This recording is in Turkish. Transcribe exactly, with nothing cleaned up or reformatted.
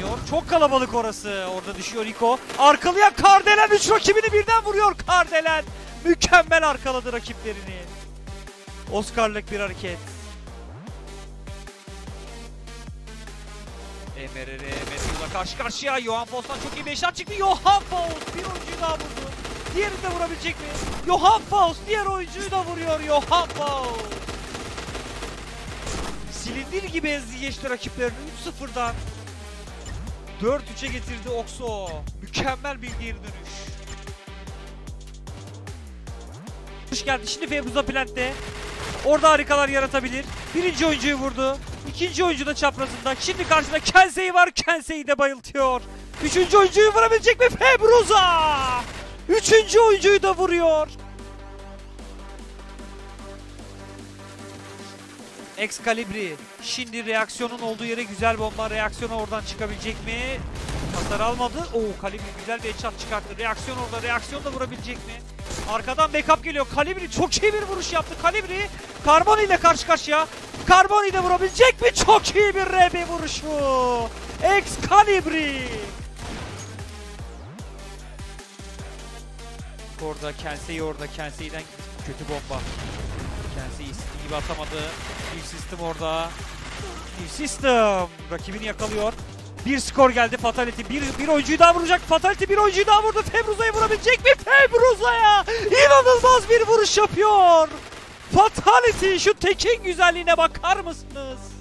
geliyor. Çok kalabalık orası. Orada düşüyor Rico. Arkalayan Kardelen üç rakibini birden vuruyor Kardelen. Mükemmel arkaladı rakiplerini. Oscar'lık bir hareket. Emerere Mesut'la karşı karşıya. Johan Faust'tan çok iyi bir eşat çıktı. Johan Faust bir oyuncuyu daha vurdu. Diğerini de vurabilecek mi? Johan Faust diğer oyuncuyu da vuruyor. Johan Faust. Silindir gibi ezdi geçti rakiplerini üç sıfırdan. dört üçe getirdi Oxo. Mükemmel bir geri dönüş. Hoş geldi. Şimdi Februza Plant'te. Orada harikalar yaratabilir. Birinci oyuncuyu vurdu. İkinci oyuncu da çaprazında. Şimdi karşısında Kensei var. Kensei'yi de bayıltıyor. Üçüncü oyuncuyu vurabilecek mi? Februza! Üçüncü oyuncuyu da vuruyor. Excalibri. Şimdi reaksiyonun olduğu yere güzel bomba. Reaksiyona oradan çıkabilecek mi? Hasar almadı. Oo, Kalibri güzel bir headshot çıkarttı. Reaksiyon orada. Reaksiyon da vurabilecek mi? Arkadan backup geliyor. Kalibri çok iyi bir vuruş yaptı. Kalibri Carboni ile karşı karşıya. Carboni de vurabilecek mi? Çok iyi bir R B vuruşu. Excalibri. Orada Kensei orada. Kensei'den kötü bomba. Kensei istediği gibi atamadı. New System orada. New System rakibini yakalıyor. Bir skor geldi. Fatality bir, bir oyuncuyu daha vuracak. Fatality bir oyuncuyu daha vurdu. Februza'yı vurabilecek mi? Februza'ya inanılmaz bir vuruş yapıyor. Fatality şu tekin güzelliğine bakar mısınız?